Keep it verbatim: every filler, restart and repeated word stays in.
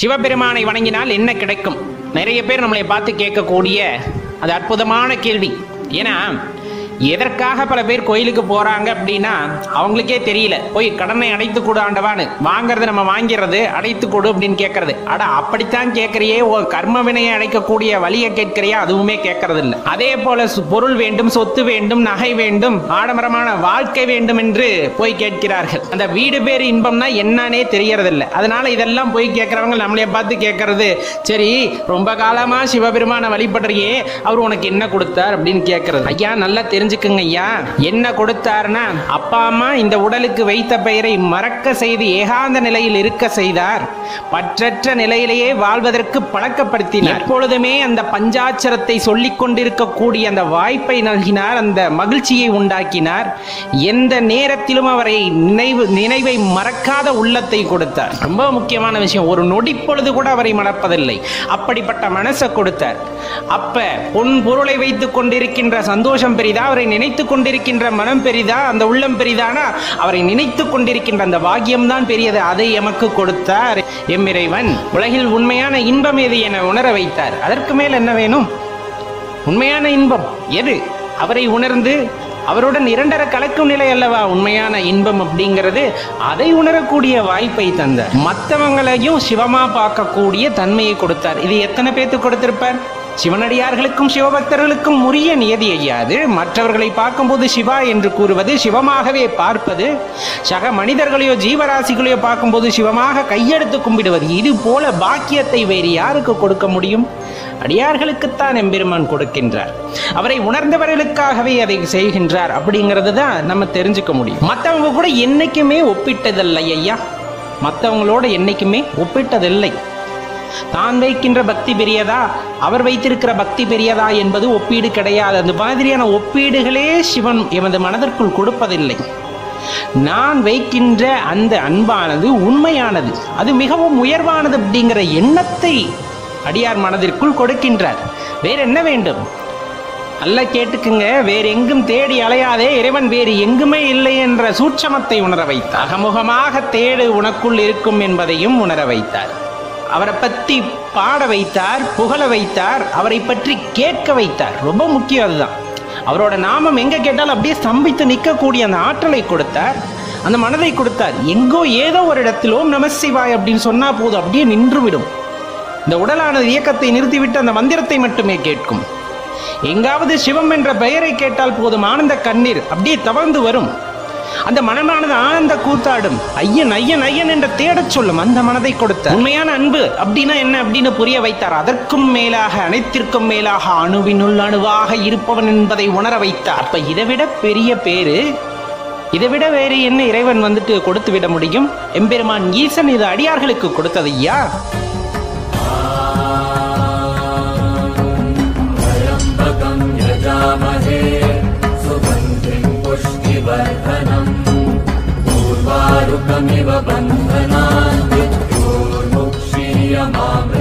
சிவபெருமானை வணங்கினால் என்ன கிடைக்கும்? நிறைய பேர் நம்மளை பார்த்து கேட்கக்கூடிய அது அற்புதமான கேள்வி. ஏன்னா எதற்காக பல பேர் கோயிலுக்கு போறாங்க அப்படின்னா அவங்களுக்கே தெரியல. போய் கடனை அடைத்து கொடு ஆண்டவான்னு வாங்கறது, நம்ம வாங்கிறது, அடைத்து கொடு அப்படின்னு கேட்கறது. அட அப்படித்தான் கேட்கறியே, ஒரு கர்ம வினையை அடைக்கக்கூடிய வழியை கேட்கிறியா? அதுவுமே கேட்கறது இல்லை. அதே போல பொருள் வேண்டும், சொத்து வேண்டும், நகை வேண்டும், ஆடம்பரமான வாழ்க்கை வேண்டும் என்று போய் கேட்கிறார்கள். அந்த வீடு பேர் இன்பம்னா என்னன்னே தெரியறதில்லை. அதனால இதெல்லாம் போய் கேட்கறவங்க நம்மளைய பார்த்து கேட்கறது, சரி ரொம்ப காலமா சிவபெருமான வழிபடுறியே, அவர் உனக்கு என்ன கொடுத்தார் அப்படின்னு கேட்கறது. ஐயா நல்லா தெரிஞ்சுக்குங்க ஐயா, என்ன கொடுத்தார்னா அப்பா அம்மா இந்த உடலுக்கு வைத்த பெயரை மறக்க செய்து ஏகாந்த நிலையில் இருக்க செய்தார். பற்றற்ற நிலையிலேயே வாழ்வதற்கு பழக்கப்படுத்தினார். எப்பொழுதுமே அந்த பஞ்சாட்சரத்தை சொல்லிக் கொண்டிருக்கக்கூடிய அந்த வாய்ப்பை நல்கினார், அந்த மகிழ்ச்சியை உண்டாக்கினார். எந்த நேரத்திலும் அவரை நினைவு நினைவை மறக்காத உள்ளத்தை கொடுத்தார். ரொம்ப முக்கியமான விஷயம், ஒரு நொடி பொழுது கூட அவரை மறப்பதில்லை. அப்படிப்பட்ட மனசை கொடுத்தார். அப்ப பொன் பொருளை வைத்துக் கொண்டிருக்கின்ற சந்தோஷம் பெரிதா, அவரை நினைத்துக் கொண்டிருக்கின்ற மனம் பெரிதா, அந்த உள்ளம் பெரிதானா? அவரை நினைத்துக் கொண்டிருக்கின்ற அந்த பாக்கியம் தான் பெரியது. அதை எமக்கு கொடுத்தார் எம் இறைவன். உலகில் உண்மையான இன்பம் எது என உணர வைத்தார். அதற்கு மேல் என்ன வேணும்? உண்மையான இன்பம் எது? அவரை உணர்ந்து அவருடன் இரண்டரை கலக்கும் நிலை அல்லவா உண்மையான இன்பம் அப்படிங்கிறது. அதை உணரக்கூடிய வாய்ப்பை தந்தார். மற்றவங்களையும் சிவமா பார்க்கக்கூடிய தன்மையை கொடுத்தார். இது எத்தனை பேருக்கு கொடுத்திருப்பார்? சிவனடியார்களுக்கும் சிவபக்தர்களுக்கும் உரிய நியதி ஐயாது. மற்றவர்களை பார்க்கும்போது சிவா என்று கூறுவது, சிவமாகவே பார்ப்பது, சக மனிதர்களையோ ஜீவராசிகளையோ பார்க்கும்போது சிவமாக கையெடுத்து கும்பிடுவது, இது போல பாக்கியத்தை வேறு யாருக்கு கொடுக்க முடியும்? அடியார்களுக்குத்தான் எம்பெருமான் கொடுக்கின்றார். அவரை உணர்ந்தவர்களுக்காகவே அதை செய்கின்றார். அப்படிங்கிறது தான் நம்ம தெரிஞ்சுக்க முடியும். மற்றவங்க கூட என்னைக்குமே ஒப்பிட்டதில்லை ஐயா, மற்றவங்களோட என்னைக்குமே ஒப்பிட்டதில்லை. தான் வைக்கின்ற பக்தி பெரியதா, அவர் வைத்திருக்கிற பக்தி பெரியதா என்பது ஒப்பீடு கிடையாது. அந்த மாதிரியான ஒப்பீடுகளே சிவன் எமது மனதிற்குள் கொடுப்பதில்லை. நான் வைக்கின்ற அந்த அன்பானது உண்மையானது, அது மிகவும் உயர்வானது அப்படிங்கிற எண்ணத்தை அடியார் மனதிற்குள் கொடுக்கின்றார். வேற என்ன வேண்டும்? நல்லா கேட்டுக்குங்க, வேறு எங்கும் தேடி அலையாதே, இறைவன் வேறு எங்குமே இல்லை என்ற சூட்சமத்தை உணர வைத்தார். அகமுகமாக தேடு உனக்குள் இருக்கும் என்பதையும் உணர வைத்தார். அவரை பற்றி பாட வைத்தார், புகழ வைத்தார், அவரை பற்றி கேட்க வைத்தார். ரொம்ப முக்கியம் அதுதான். அவரோட நாமம் எங்க கேட்டாலும் அப்படியே ஸ்தம்பித்து நிற்கக்கூடிய அந்த ஆற்றலை கொடுத்தார், அந்த மனதை கொடுத்தார். எங்கோ ஏதோ ஒரு இடத்தில் ஓம் நம சிவாய் அப்படின்னு சொன்னா போதும், அப்படியே நின்றுவிடும். இந்த உடலானது இயக்கத்தை நிறுத்திவிட்டு அந்த மந்திரத்தை மட்டுமே கேட்கும். எங்காவது சிவம் என்ற பெயரை கேட்டால் போதும், ஆனந்த கண்ணீர் அப்படியே தவழ்ந்து வரும். அந்த மனமானது ஆனந்த கூத்தாடும். ஐயன் ஐயன் ஐயன் என்று தேடச் சொல்லும். அந்த மனதை கொடுத்த உண்மையான அன்பு அப்படின்னா என்ன அப்படின்னு புரிய வைத்தார். அதற்கும் மேலாக, அனைத்திற்கும் மேலாக அணுவினுள் அணுவாக இருப்பவன் என்பதை உணர வைத்தார். அப்ப இதை விட பெரிய பேரு, இதை விட வேறு என்ன இறைவன் வந்துட்டு கொடுத்து விட முடியும்? எம்பெருமான் ஈசன் இது அடியார்களுக்கு கொடுத்தது ஐயா. पूर्वारुकमिव बन्धनान् विद्योर्मुक्षीयमाम्